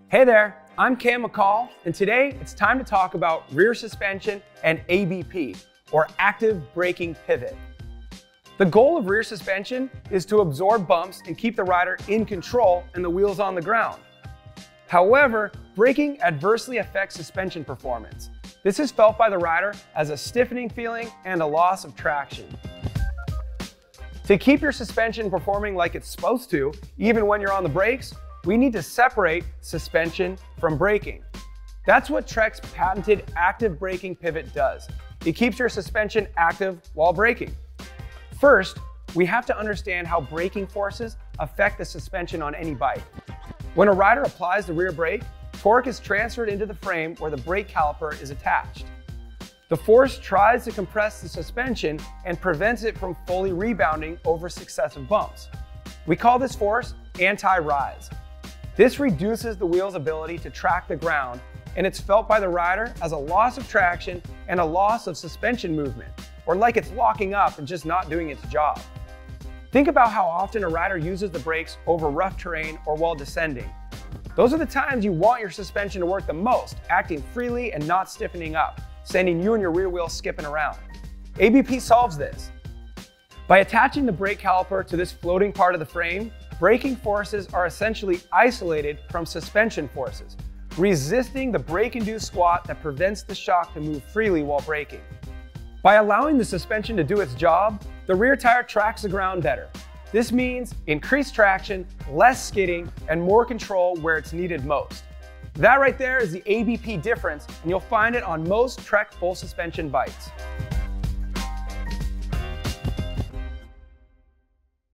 Hey there, I'm Cam McCaul, and today it's time to talk about rear suspension and ABP, or active braking pivot. The goal of rear suspension is to absorb bumps and keep the rider in control and the wheels on the ground. However, braking adversely affects suspension performance. This is felt by the rider as a stiffening feeling and a loss of traction. To keep your suspension performing like it's supposed to, even when you're on the brakes, we need to separate suspension from braking. That's what Trek's patented active braking pivot does. It keeps your suspension active while braking. First, we have to understand how braking forces affect the suspension on any bike. When a rider applies the rear brake, torque is transferred into the frame where the brake caliper is attached. The force tries to compress the suspension and prevents it from fully rebounding over successive bumps. We call this force anti-rise. This reduces the wheel's ability to track the ground, and it's felt by the rider as a loss of traction and a loss of suspension movement, or like it's locking up and just not doing its job. Think about how often a rider uses the brakes over rough terrain or while descending. Those are the times you want your suspension to work the most, acting freely and not stiffening up, sending you and your rear wheel skipping around. ABP solves this. By attaching the brake caliper to this floating part of the frame, braking forces are essentially isolated from suspension forces, resisting the brake-induced squat that prevents the shock to move freely while braking. By allowing the suspension to do its job, the rear tire tracks the ground better. This means increased traction, less skidding, and more control where it's needed most. That right there is the ABP difference, and you'll find it on most Trek full suspension bikes.